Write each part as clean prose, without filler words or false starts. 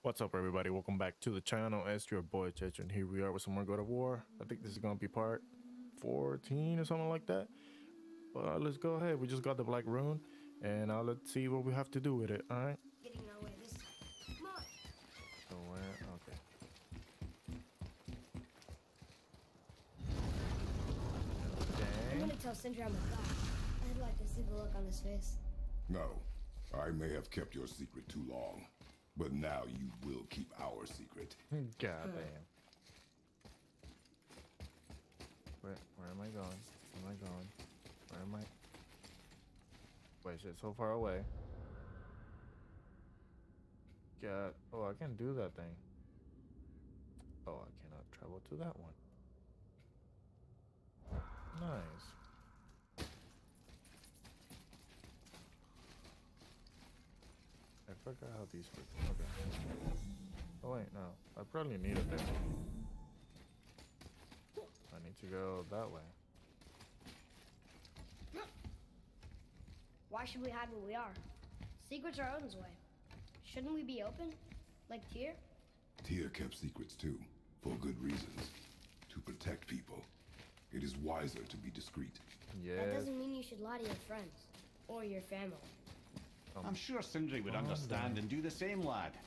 What's up, everybody? Welcome back to the channel. It's your boy Chech, and here we are with some more God of War. I think this is gonna be part 14 or something like that. But let's go ahead. We just got the black rune, and let's see what we have to do with it. All right. Getting our way this time. Come on. So where? Okay. I'm gonna tell Sindri I'm a god. I'd like to see the look on his face. No, I may have kept your secret too long, but now you will keep our secret. God damn. Where am I going? Where am I going? Where am I? Wait, shit, so far away. God. Oh, I can do that thing. Oh, I cannot travel to that one. Nice. I forgot how these work. Okay. Oh wait, no. I probably need it there. I need to go that way. Why should we hide where we are? Secrets are Odin's way. Shouldn't we be open? Like Tyr? Tyr kept secrets too, for good reasons. To protect people. It is wiser to be discreet. Yeah. That doesn't mean you should lie to your friends. Or your family. I'm sure Sindri would understand and do the same, lad.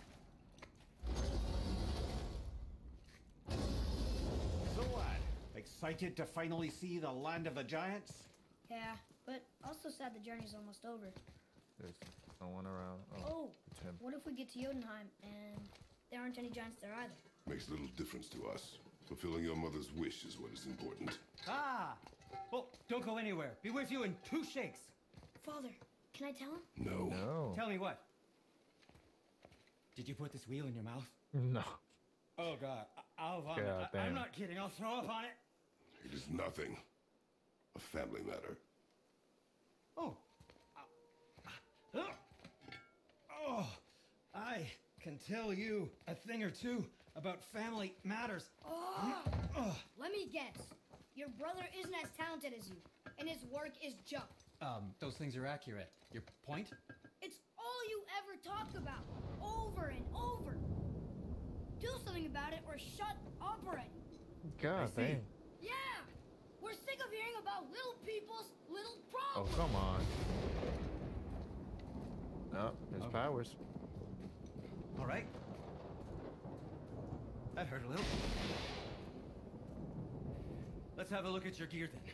So, lad, excited to finally see the land of the giants? Yeah, but also sad the journey's almost over. There's no one around. Oh, it's him. what if we get to Jotunheim and there aren't any giants there either? Makes little difference to us. Fulfilling your mother's wish is what is important. Ah! Oh, don't go anywhere. Be with you in 2 shakes. Father, can I tell him? No. No. Tell me what? Did you put this wheel in your mouth? No. Oh, God. I'll vomit. God damn. I'm not kidding. I'll throw up on it. It is nothing. A family matter. Oh. Oh. I can tell you a thing or two about family matters. Let me guess. Your brother isn't as talented as you, and his work is junk. Those things are accurate. Your point? It's all you ever talk about, over and over. Do something about it or shut up already. God damn. Yeah! We're sick of hearing about little people's little Oh, problems. come on. No, his powers. All right. That hurt a little. Let's have a look at your gear then.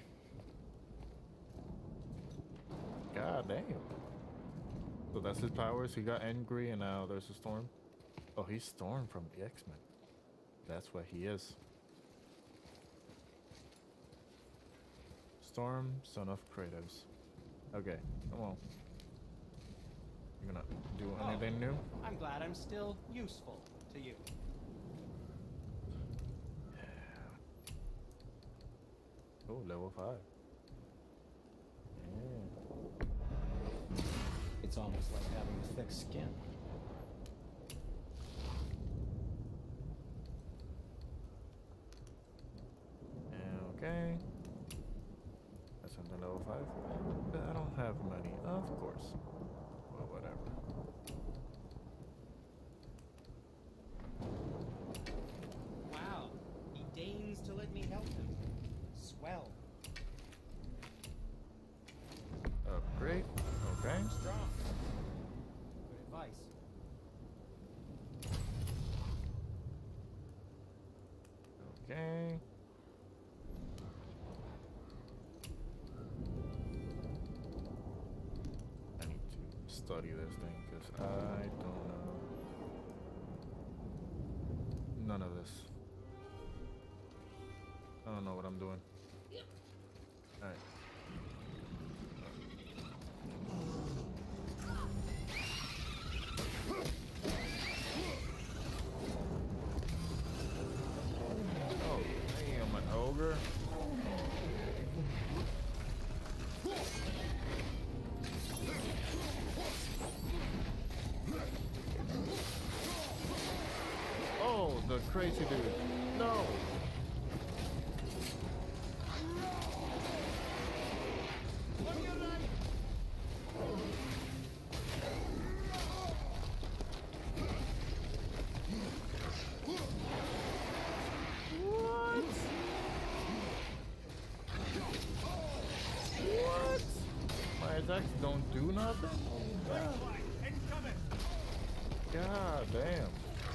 God damn. So that's his powers. He got angry and now there's a storm. Oh, he's Storm from the X-Men. That's what he is. Storm, son of Kratos. Okay, come on. You gonna do anything new? I'm glad I'm still useful to you. Oh, level 5. Yeah. It's almost like having a thick skin. Okay. That's on the level 5. But I don't have money, of course. Well, whatever. Wow, he deigns to let me help him. Swell. Upgrade. Okay. Strong. Good advice. Okay. I need to study this thing because I don't know none of this. I don't know what I'm doing. Alright. Oh, damn, an ogre. Oh, the crazy dude. No. do nothing? Oh, God. God damn.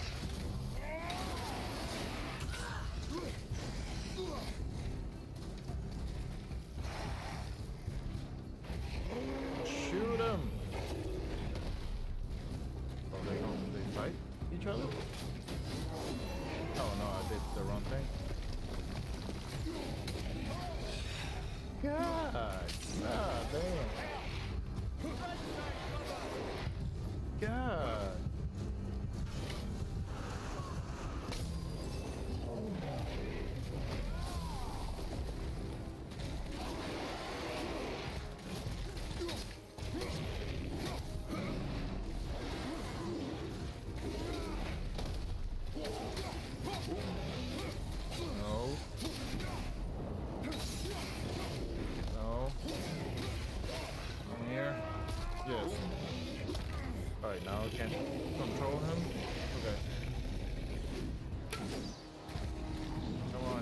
Shoot him. Oh, they fight each other? Oh no, I did the wrong thing. God damn. God. No. No. In here. Yes. Alright, now I can control him. Okay. Come on.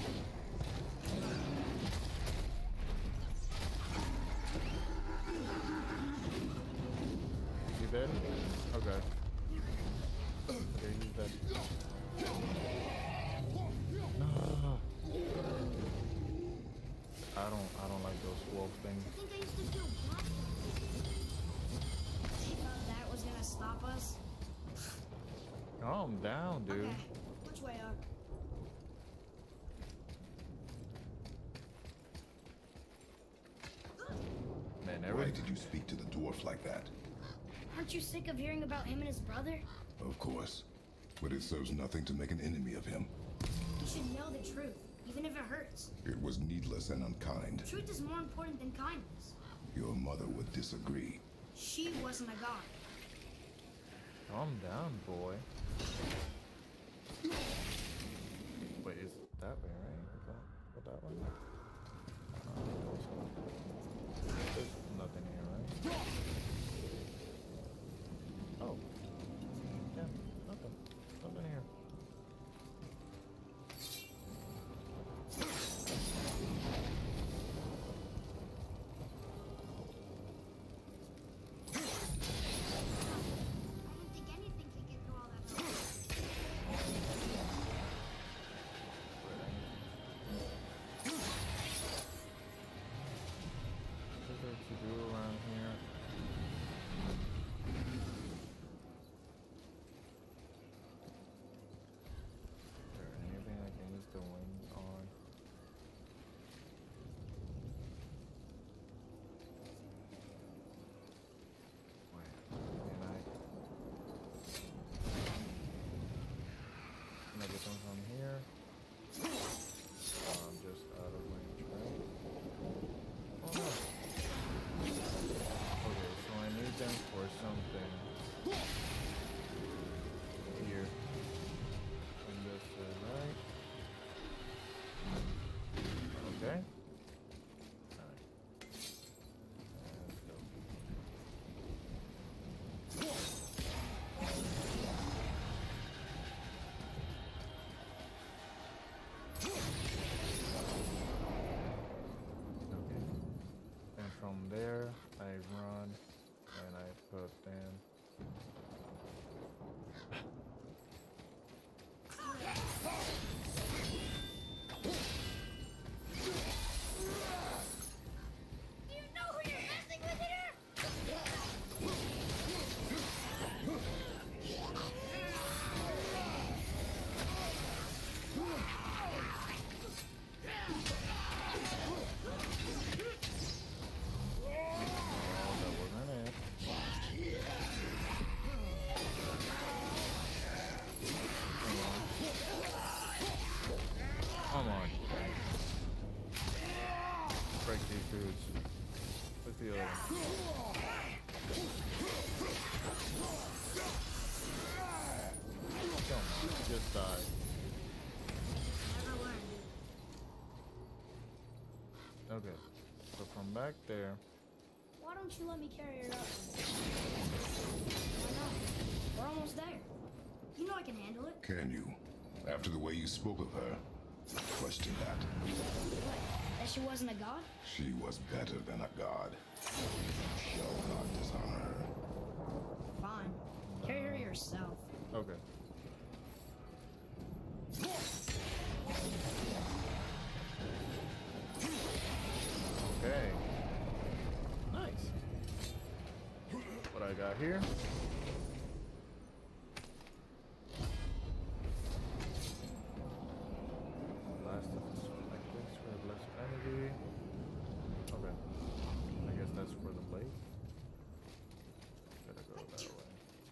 Is he dead? Okay. Okay, he's dead. No. I don't like those wolf things. I think I used to do block. You thought that was gonna stop us? Calm down, dude. Okay. Which way up? Man, Why did you speak to the dwarf like that? Aren't you sick of hearing about him and his brother? Of course. But it serves nothing to make an enemy of him. You should know the truth, even if it hurts. It was needless and unkind. Truth is more important than kindness. Your mother would disagree. She wasn't a god. Calm down, boy. Wait, is that way, right? Is that way? There's nothing here, right? Oh. Yeah, nothing. Nothing here. I don't think anything can get through all that. What is there to do around here? Is there anything I can use the wind on? Wait, can I? Can I get them from here? I'm just out of range, right? Oh no. Okay, so I need them for something. Here. And this is right. Okay. Alright. Let's go. Okay. And from there, I run and I put them. Do you know who you're messing with here? Oh, that wasn't it. Come on. Break these dudes. What's the other one? Come on, just die. Never learned. Okay, so from back there, Why don't you let me carry her up? Why not? We're almost there. You know I can handle it. Can you? After the way you spoke of her? Question that. What? That she wasn't a god? She was better than a god. You shall not dishonor her. Fine. Carry her yourself. Okay. Okay. Nice. What I got here? Blast of the sword like this for the blessed energy. Okay. I guess that's for the blade. Gotta go that way.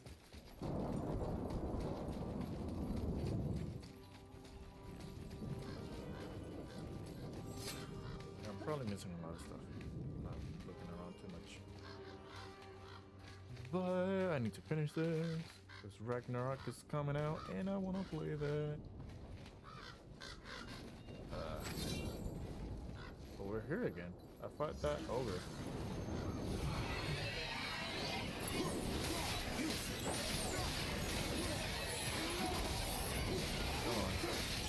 I'm probably missing a lot of stuff. Not looking around too much. But I need to finish this. Because Ragnarok is coming out and I want to play that. But we're here again. I fought that ogre. Come on.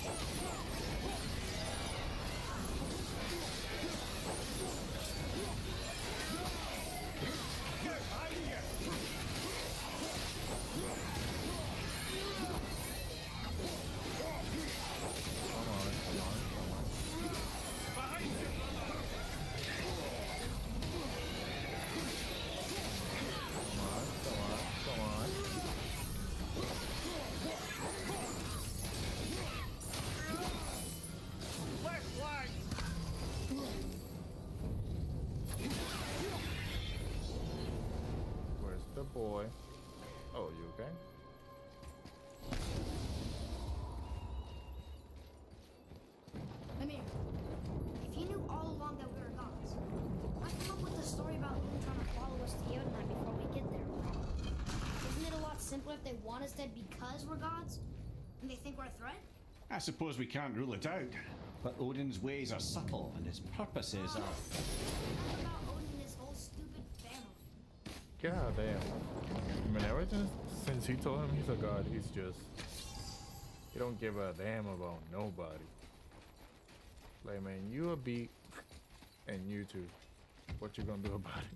Boy. Oh, you okay? Come here. If you knew all along that we were gods, why come up with the story about them trying to follow us to Jotunheim before we get there? Isn't it a lot simpler if they want us dead because we're gods? And they think we're a threat? I suppose we can't rule it out. But Odin's ways are subtle and his purposes are... What about Odin and his whole stupid family? God damn. I mean, ever since he told him he's a god, he's just... He don't give a damn about nobody. Like, man, you a beat, and you too. What you gonna do about it?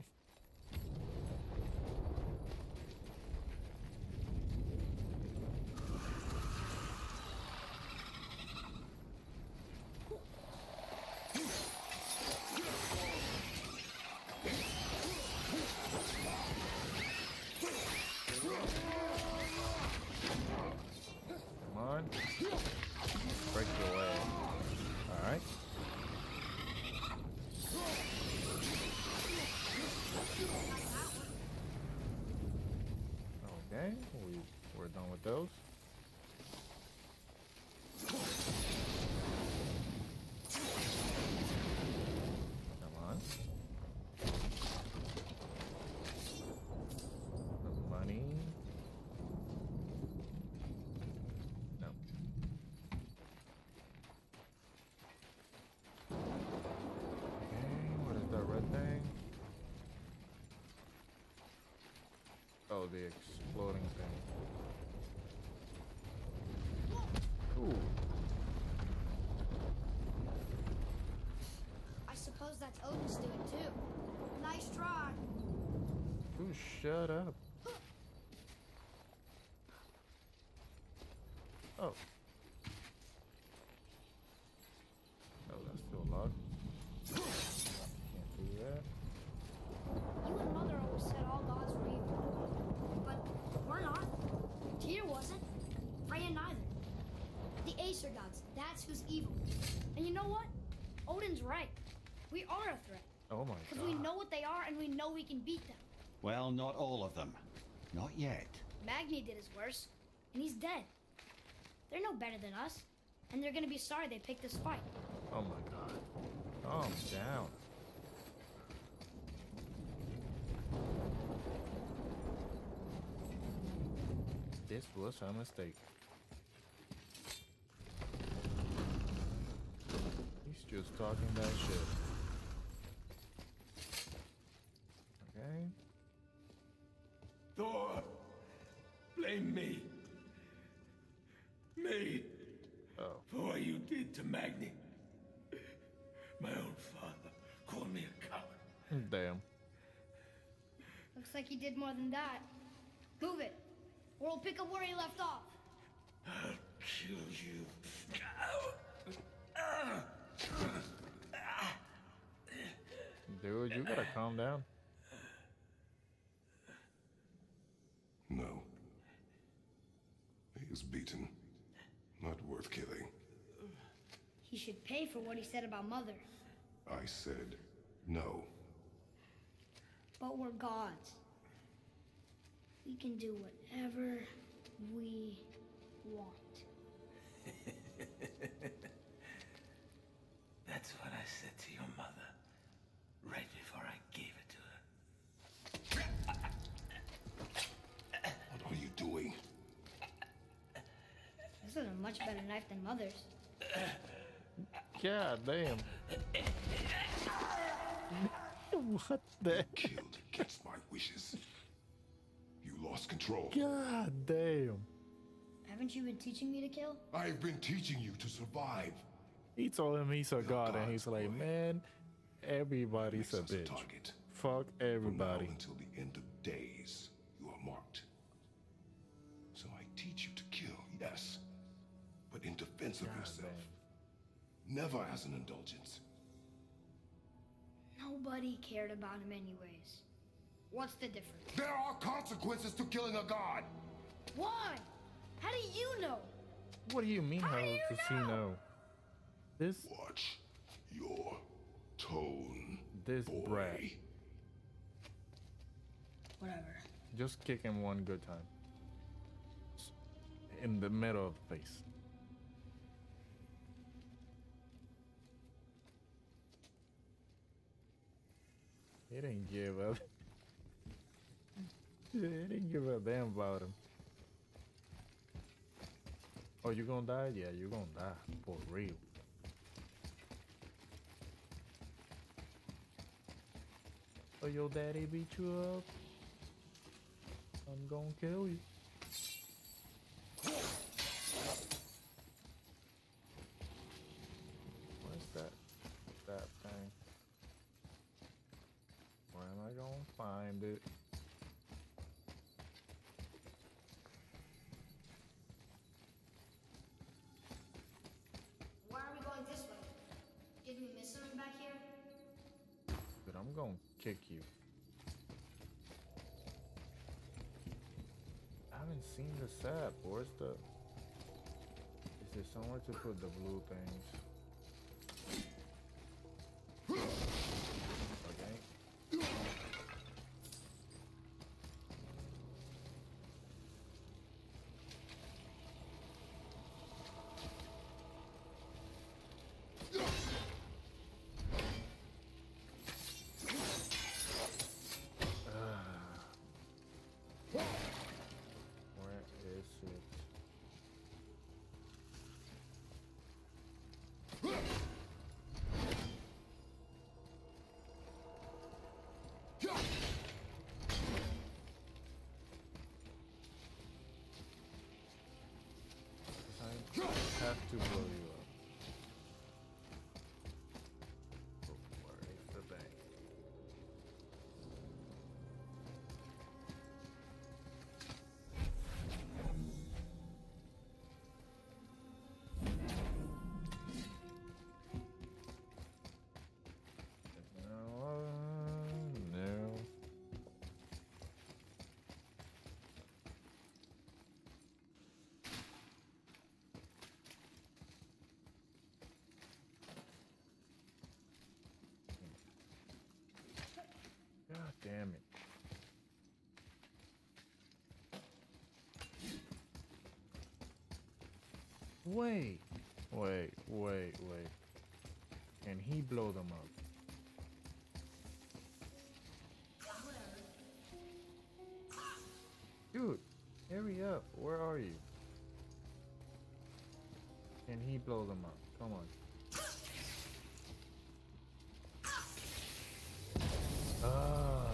Break your way. Alright. Okay, we're done with those. Come on. The money. No. Okay, what is that red thing? Oh, the exploding thing. Ooh. I suppose that's Odin's doing too. Nice try. Ooh, shut up. Oh. No, that's still locked. Can't do that. You and Mother always said all gods were evil. But we're not. Tyr wasn't. Freya neither. The Aesir gods, that's who's evil. And you know what? Odin's right. We are a threat. Oh my god. Because we know what they are and we know we can beat them. Well, not all of them. Not yet. Magni did his worst, and he's dead. They're no better than us, and they're gonna be sorry they picked this fight. Oh my god. Calm down. This was a mistake. He's just talking that shit. Okay. Thor! Blame me. Me. Oh. For what you did to Magni. My own father called me a coward. Damn. Looks like he did more than that. Move it, or we'll pick up where he left off. I'll kill you. Dude, you gotta calm down. No. He is beaten. Not worth killing. He should pay for what he said about Mother. I said no. But we're gods. We can do whatever we want. That's what I said to your mother, right before I gave it to her. What are you doing? This is a much better knife than Mother's. God damn. What the? Killed against my wishes. You lost control. God damn. Haven't you been teaching me to kill? I've been teaching you to survive. He told him he's a god, and he's like, boy. man, everybody's Makes a us bitch. target. Fuck From now everybody. until the end of days, you are marked. So I teach you to kill, yes, but in defense of God yourself. Never as an indulgence. Nobody cared about him anyways. What's the difference? There are consequences to killing a god. Why? How do you know? What do you mean, how do you does he know? This Watch your tone, This boy. brat. Whatever. Just kick him one good time. In the middle of the face. He didn't give up. He didn't give a damn about him. Oh, you gonna die? Yeah, you gonna die. For real. Oh, your daddy beat you up? I'm gonna kill you. What's that thing? Where am I gonna find it? Why are we going this way? Did we miss something back here? But I'm gonna kick you. I haven't seen the sap. Where's the... Is there somewhere to put the blue things? Okay. Where is it? I have to blow you up. Oh, where is the bank? No. God damn it. Wait. Can he blow them up? Dude, hurry up. Where are you? Can he blow them up? Come on. Ah.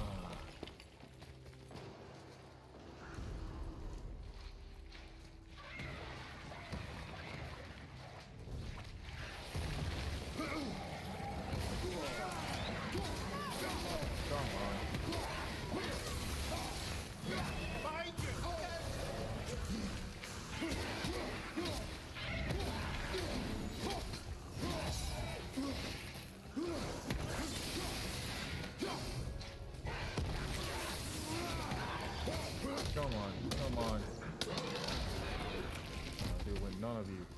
None of you.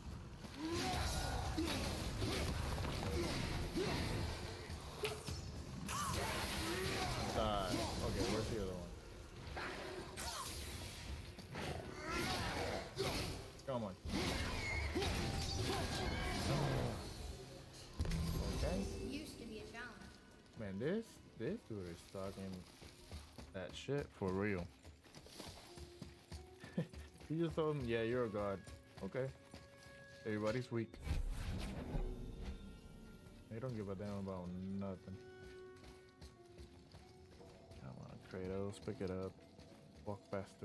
Die. Okay, where's the other one? Come on. Okay. Used to be a challenge. Man, this dude is talking that shit for real. He just told him, yeah, you're a god. Okay. Everybody's weak. They don't give a damn about nothing. Come on, Kratos, pick it up. Walk faster.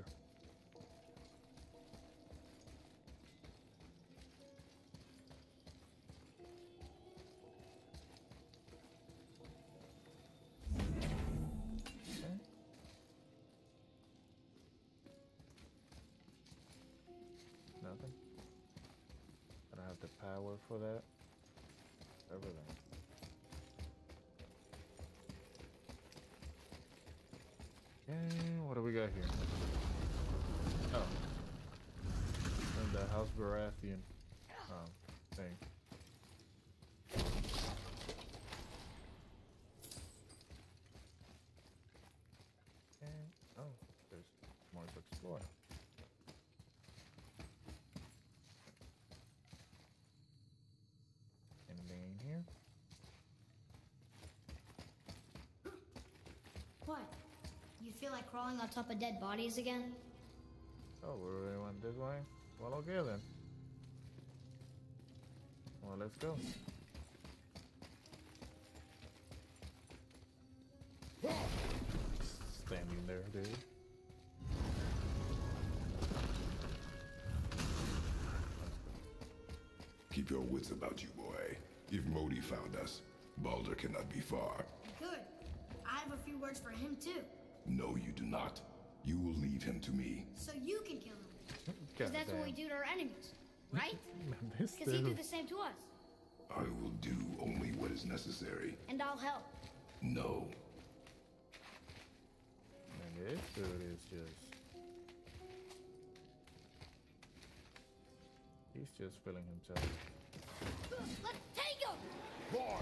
Okay. Nothing. I don't have the power for that. Everything. And what do we got here? Oh. And the House Baratheon thing. And oh, there's more to explore. Anything in here? What? You feel like crawling on top of dead bodies again? Oh, we really went this way? Well, okay then. Well, let's go. Standing there, dude. Keep your wits about you, boy. If Modi found us, Baldur cannot be far. Good. I have a few words for him too. No, you do not. You will leave him to me. So you can kill him. Because that's what we do to our enemies, right? This Because he do dude. the same to us. I will do only what is necessary. And I'll help. No. Man, this dude is just... He's just feeling himself. Let's take him! Boy!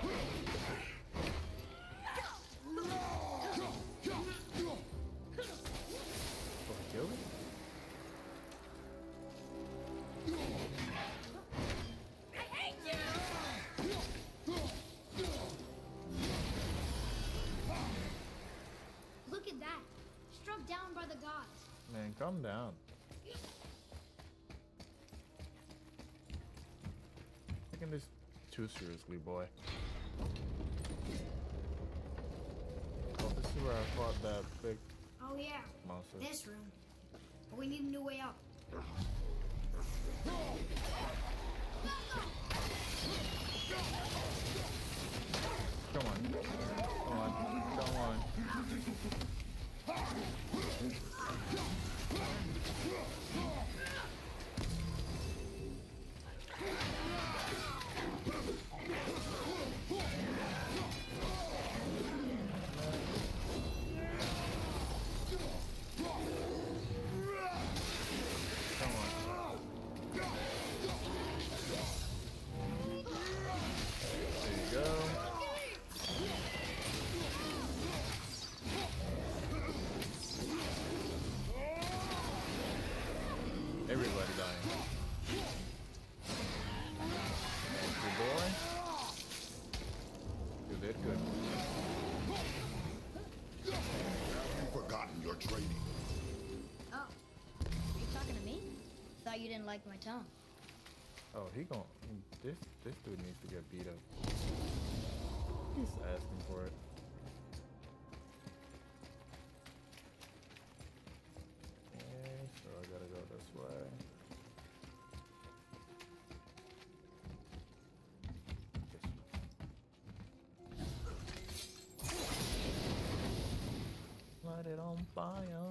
Oh, he killed him? I hate you! Look at that. Struck down by the gods. Man, calm down. Taking this too seriously, boy. Oh, this is where I fought that big Oh yeah, monster. this room. But we need a new way up. Come on. Come on. Come on. Come on. There you go. Everybody dying. Good boy. You did good. You've forgotten your training. Oh, are you talking to me? Thought you didn't like my tone. Oh, he gon' this dude needs to get beat up. He's asking for it. Okay, so I gotta go this way. Light it on fire.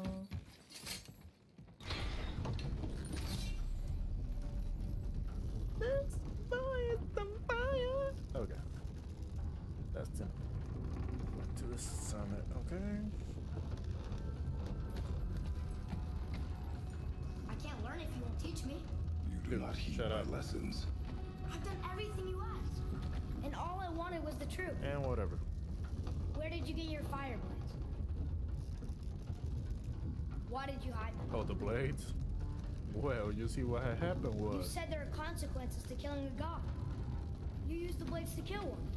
This fire, the fire. Okay. That's it. To the summit, okay? I can't learn if you won't teach me. You do Dude, not heed shut my up. lessons. I've done everything you asked. And all I wanted was the truth. And whatever. Where did you get your fire blades? Why did you hide them? Oh, the blades? Well, you see what had happened You was... said there are consequences to killing a god. You used the blades to kill one.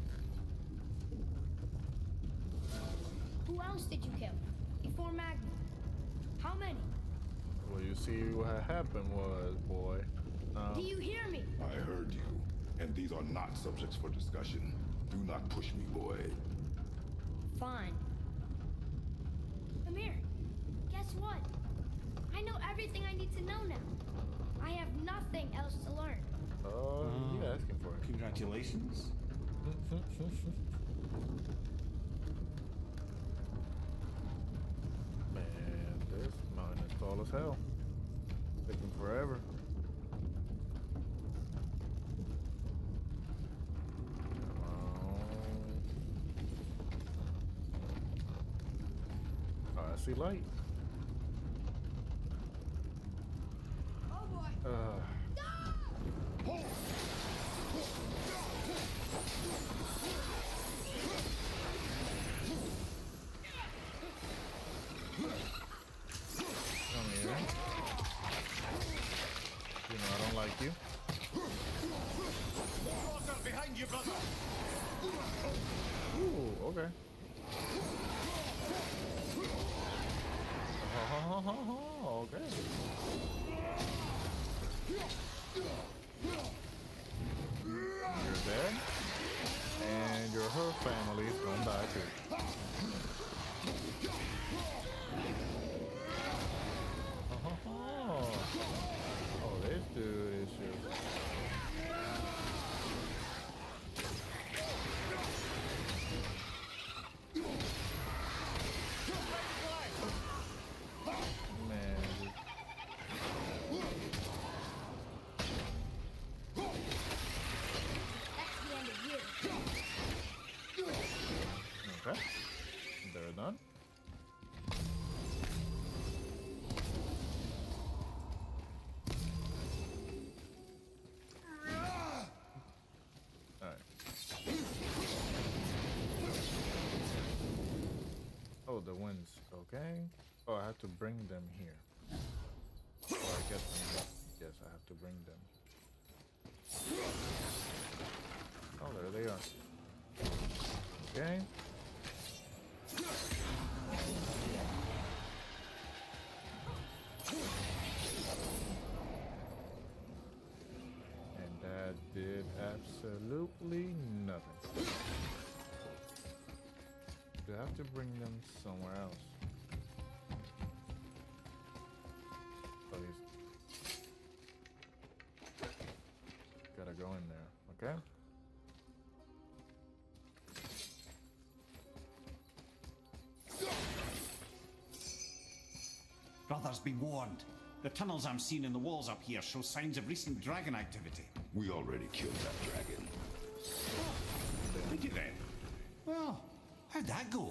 Who else did you kill? Before Magma? How many? Well, you see what had happened was, boy. Do you hear me? I heard you, and these are not subjects for discussion. Do not push me, boy. Fine. Amir, guess what? I know everything I need to know now. I have nothing else to learn. Oh, you asking for it. Congratulations. Man, this mountain is tall as hell. Taking forever. Oh, I see light. Oh boy. Come here. You know I don't like you. Water behind you, brother. Ooh, okay. Okay. You're dead. And your whole family is gonna die too. Oh, this dude is just... Man, That's the end of you. okay. They're done. Alright. Oh, the winds. Okay. Oh, I have to bring them here. Oh, I get them. Yes, I have to bring them. Oh, there they are. Okay. And that did absolutely nothing. Do I have to bring them somewhere else? Oh, he's... Gotta go in there, okay? Brothers, be warned. The tunnels I'm seeing in the walls up here show signs of recent dragon activity. We already killed that dragon. Did you then? Well, how'd that go?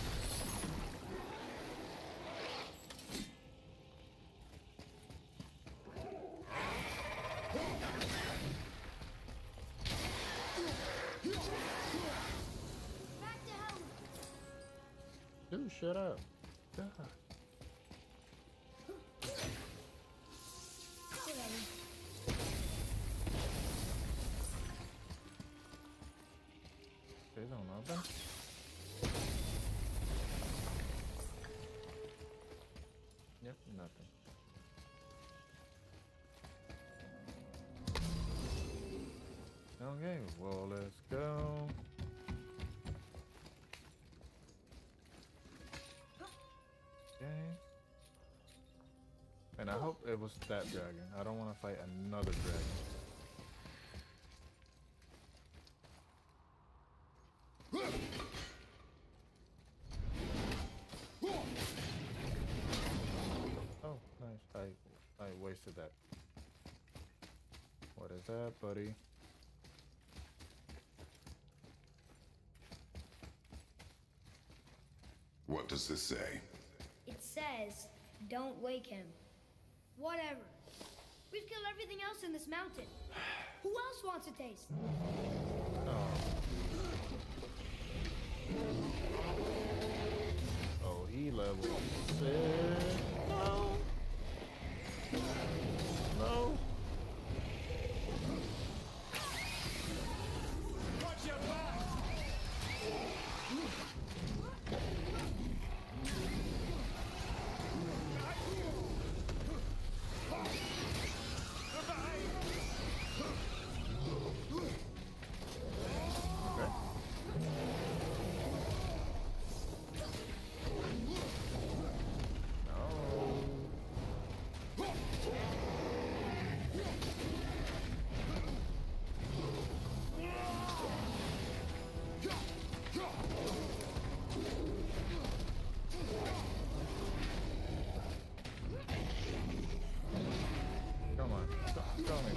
Back to hell. Dude, shut up. God. Whatever. They don't open. Yep, nothing. Okay, well, let's go. Okay. And I hope it was that dragon. I don't want to fight another dragon. Oh, nice. I wasted that. What is that, buddy? What does this say? It says, don't wake him. Whatever. We've killed everything everything else in this mountain. Who else wants a taste? Oh, he level 6. No. No. Watch your back! Come on. Come on.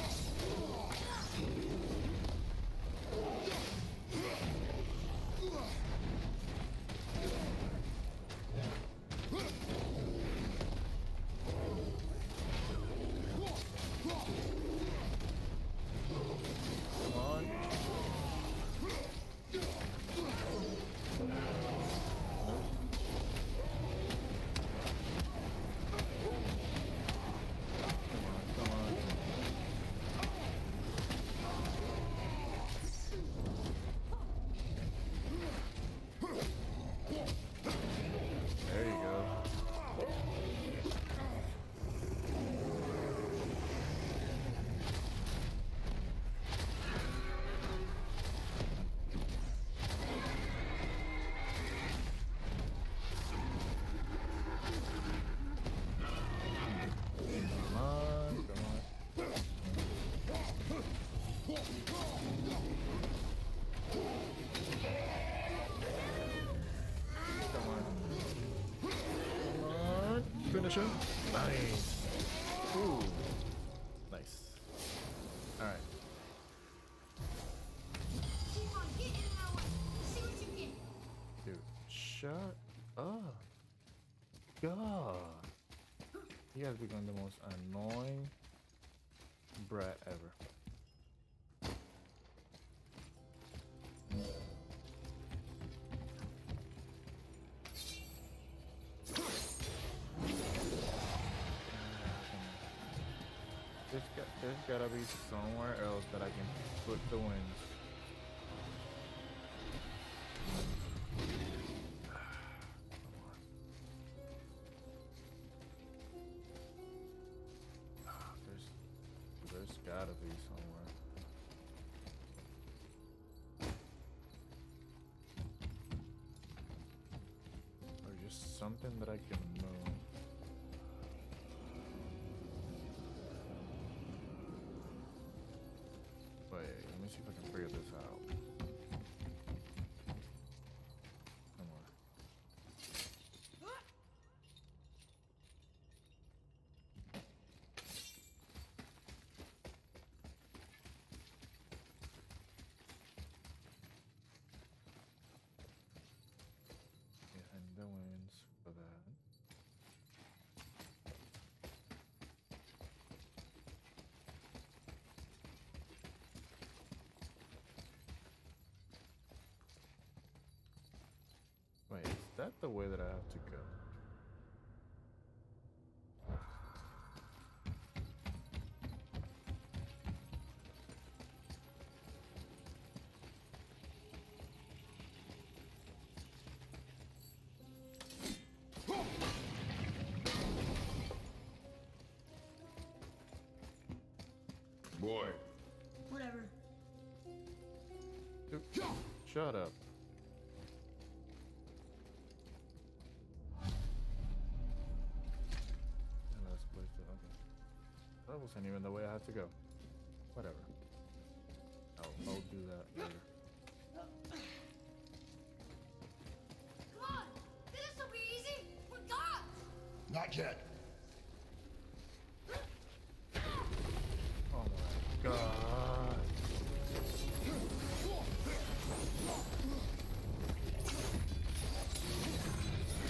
There you go. Come on, come on. Come on. Come on. Finish him. Nice. Ooh. Nice. Alright. Keep on getting in my way. See what you get. Dude, shut up. God. You have become the most annoying brat ever. There's gotta be somewhere else that I can put the wings. There's gotta be somewhere. Or just something that I can move. Wait, let me see if I can figure this out. Come on. Behind the winds for that. Wait, is that the way that I have to go? Boy. Whatever. Dude, shut up. And that's place to, okay. That wasn't even the way I had to go. Whatever. I'll do that later. Come on. This will be easy. We're gods. Not yet. Oh my god.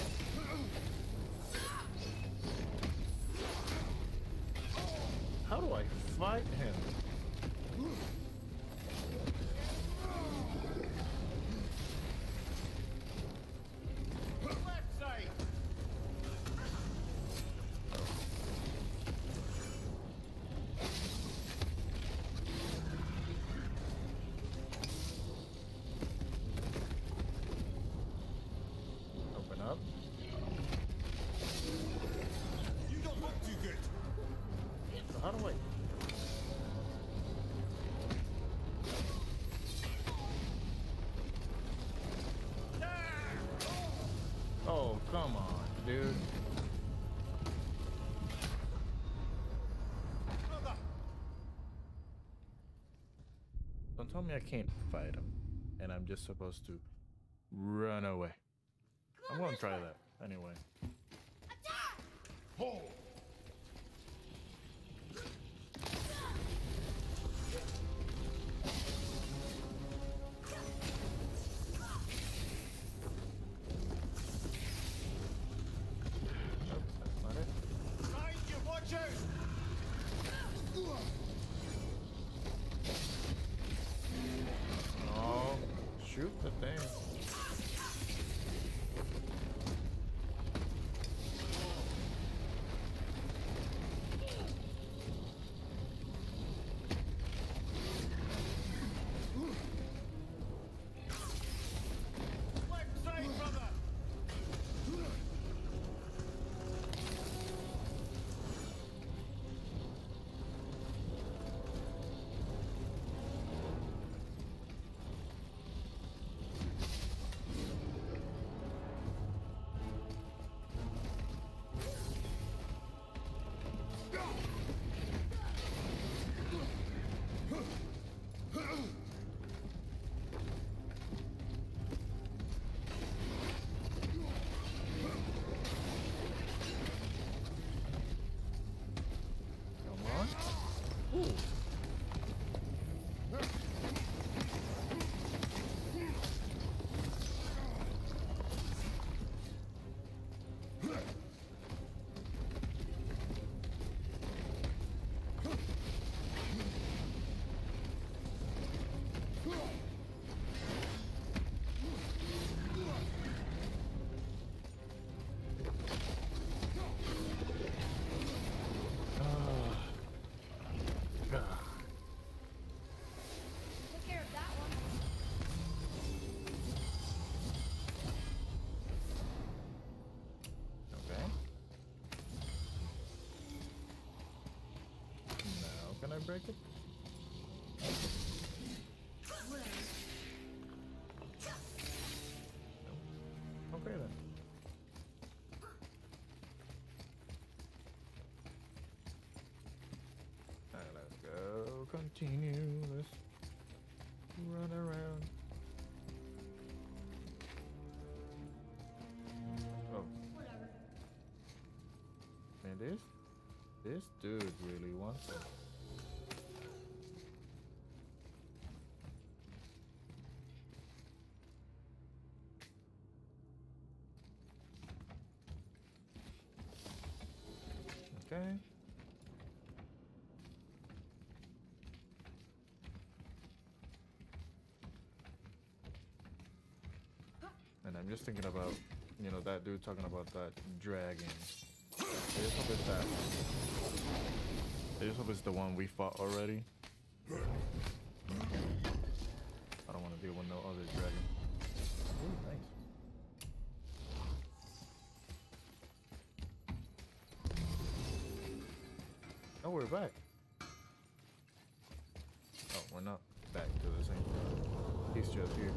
How do do I fight him? Left side! Open up. You don't look too good. So how do I? Oh, come on, dude. Don't tell me I can't fight him and I'm just supposed to run away. I'm gonna try that anyway. Hold. Nope, that's not it. Behind you, watch out! Oh, shoot the thing. Left side, brother! Come on. Ooh. Took care of that one. Okay. Now can I break it? Whatever. Okay then. Alright, let's go. Continue. Let's run around. Oh, Whatever. man, this dude really wants it. Okay. And I'm just thinking about, you know, that dude talking about that dragon. I just hope it's that. I just hope it's the one we fought already. I don't want to deal with no other dragon. Ooh, nice. Oh, we're back. Oh, we're not back to the same thing. He's just here.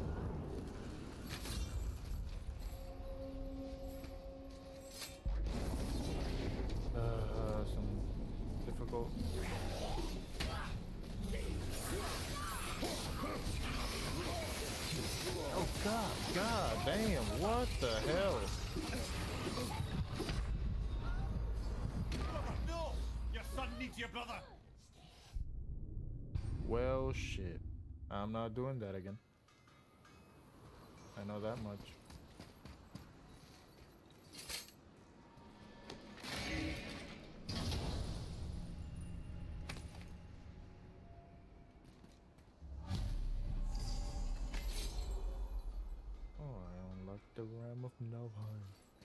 Some difficult. Oh God damn, what the hell? No! Your son needs your brother! Well, shit. I'm not doing that again. I know that much. No harm.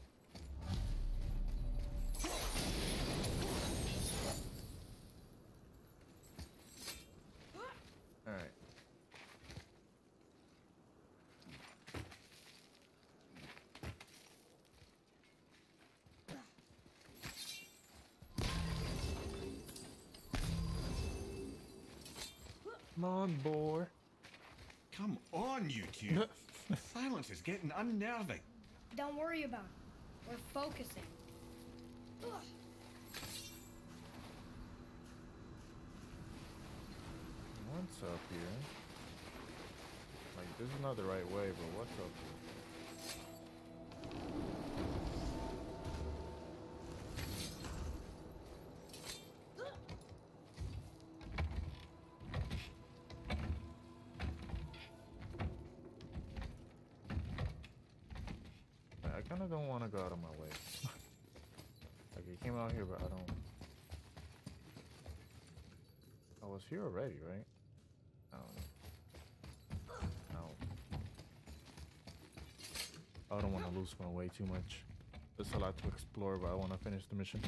All right. Come on, boy. Come on, you two. The silence is getting unnerving. Don't worry about it. We're focusing. What's up here? Like, this is not the right way, but what's up here? I kind of don't want to go out of my way. Like, it came out here, but I don't. I was here already, right? I don't know. No. I don't want to lose my way too much. There's a lot to explore, but I want to finish the mission.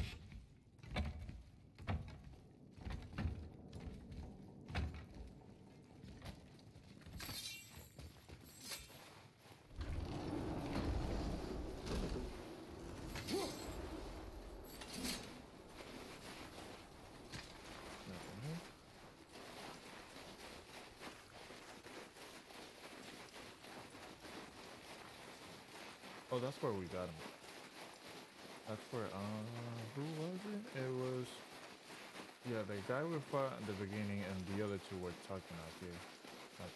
Oh, that's where we got him. That's where, who was it? It was, yeah, the guy we fought at the beginning and the other two were talking out here, I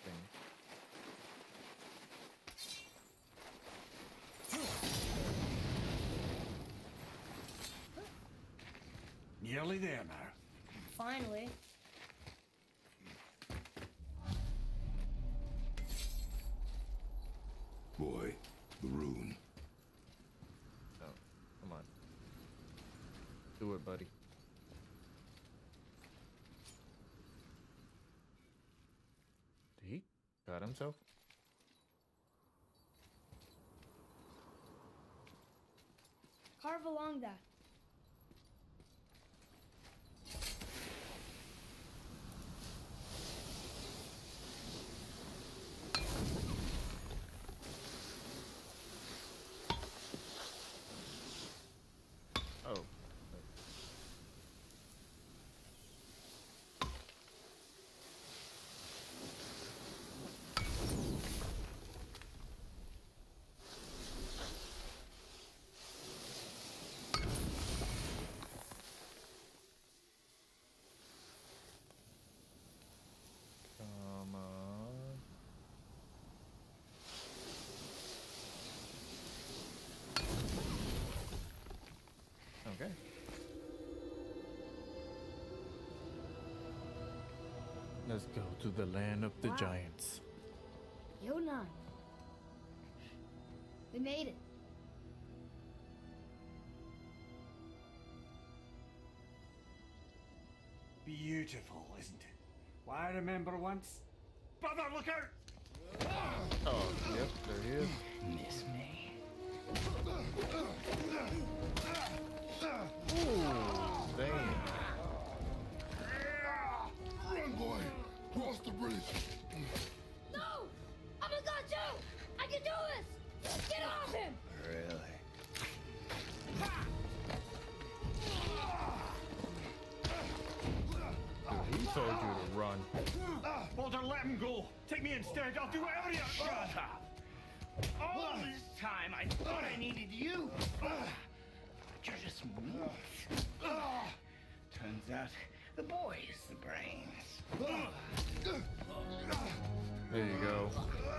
think. Nearly there now. Finally. Boy, the rune. No, come on. Do it, buddy. Did he got himself? Carve along that. Oh. Come on. Okay. Let's go to the land of the Wow. giants. Yonan. We made it. Beautiful, isn't it? Why, I remember once. Brother, look out! Oh, yep, there he is. Miss me? Ooh, damn. Run, boy! Cross the bridge! No! I'm a god too! I can do this! Get off him! Really? Dude, he told you to run. Baldur, let him go. Take me instead. I'll do whatever you... Shut up! All this time I thought I needed you. But you're just weak. Turns out the boy's the brains. There you go.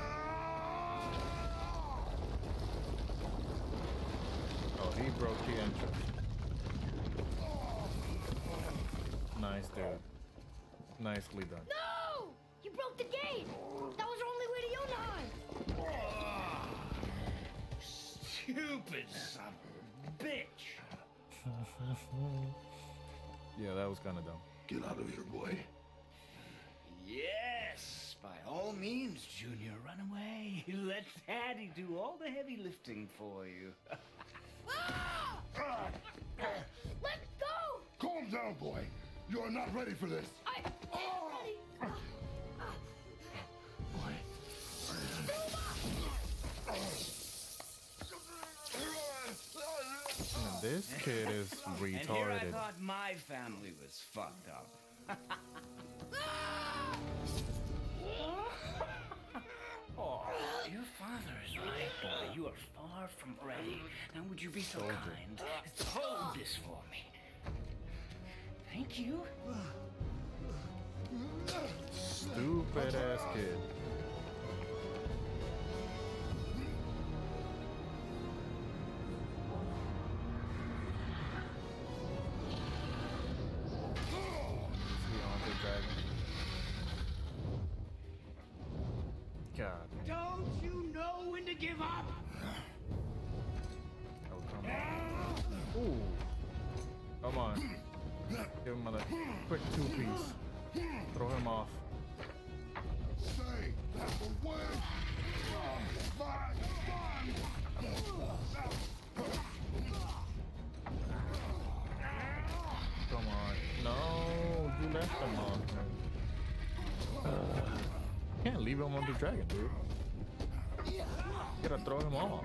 Oh, he broke the entrance. Nice, dude. Nicely done. No! You broke the gate! That was our only way to Yonan! Stupid son of a bitch. Yeah, that was kind of dumb. Get out of here, boy. Yes, by all means, Junior, run away. Let Daddy do all the heavy lifting for you. Ah! Let go! Calm down, boy. You are not ready for this. I am ready. Boy. And this kid is And here I retarded. thought my family was fucked up. Oh, your father is right, boy. You are far from ready. Now, would you be so kind as to hold this for me? Thank you. Stupid ass kid. God. Don't you know when to give up? Oh, come on. Ooh. Come on. Give him a quick two-piece. Throw him off. Stay away from my son. Come on. No, you left him on him. Can't leave him on the dragon, dude. You gotta throw him off.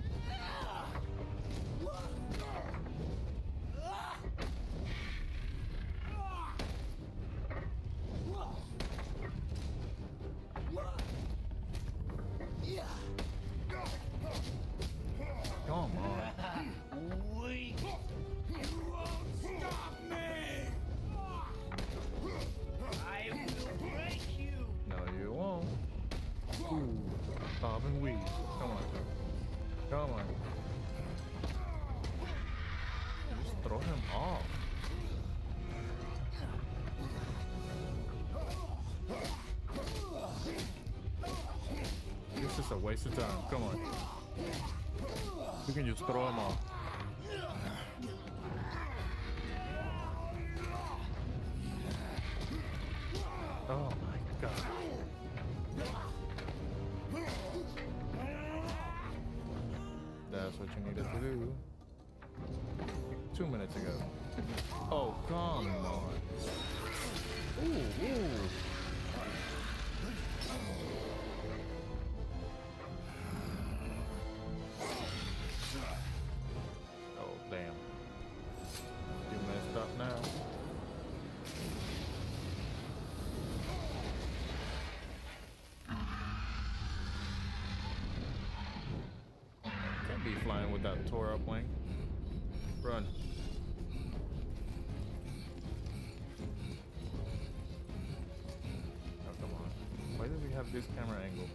Come on. Weak. You won't stop me. I will break you. No, you won't. Ooh, bob and weave. Come on. Come on. Just throw him off. This is a waste of time. Come on. You can just throw him off. Oh my god. That's what you needed to do 2 minutes ago. Oh, come on. Ooh, ooh. Oh, damn. You messed up now. Can't be flying with that tore up wing. Run. Oh, come on. Why do we have this camera angle?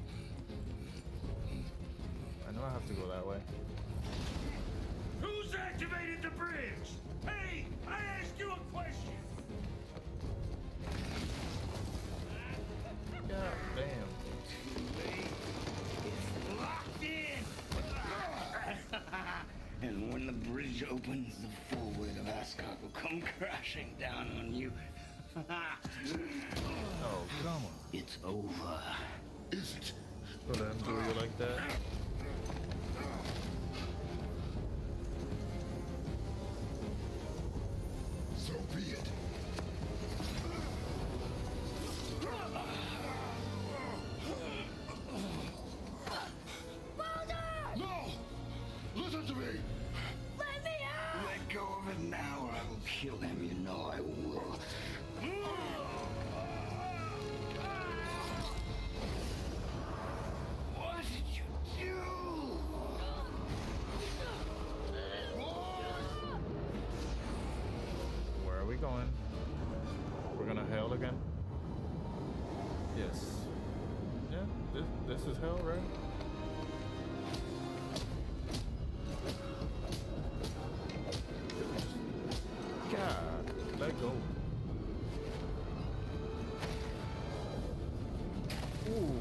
I know I have to go that way. Who's activated the bridge? Hey, I asked you a question. God damn. It's locked in. And when the bridge opens, the full weight of Asgard will come crashing down on you. Oh, come on. It's over. Is it? Let him do you like that? So be it. Baldur! No! Listen to me! Let me out! Let go of it now or I will kill him. You know I will. What did you do? Where are we going? We're gonna hell again? Yes. Yeah, this is hell, right? God, let go. Ooh.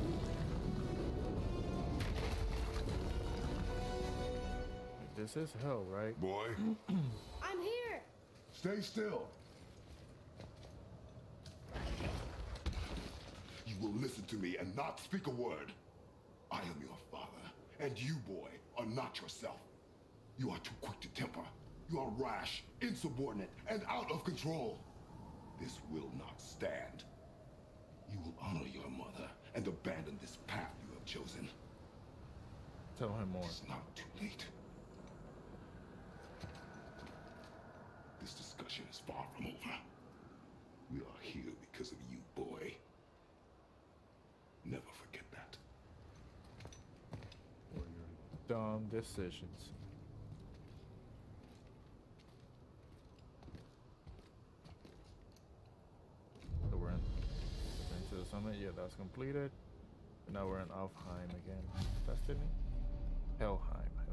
This is hell, right? Boy, I'm here! stay still. You will listen listen to me and not speak a word. I am your father, and you, boy, are not yourself. You are too quick to temper. You are rash, insubordinate, and out of control. This will not stand. You will honor your mother and abandon this path you have chosen. Tell him more. It's not too late. This discussion is far from over. We are here because of you, boy. Never forget that. For your dumb decisions. So we're into the summit. Yeah, that's completed. Now we're in Alfheim again. Destiny? Helheim.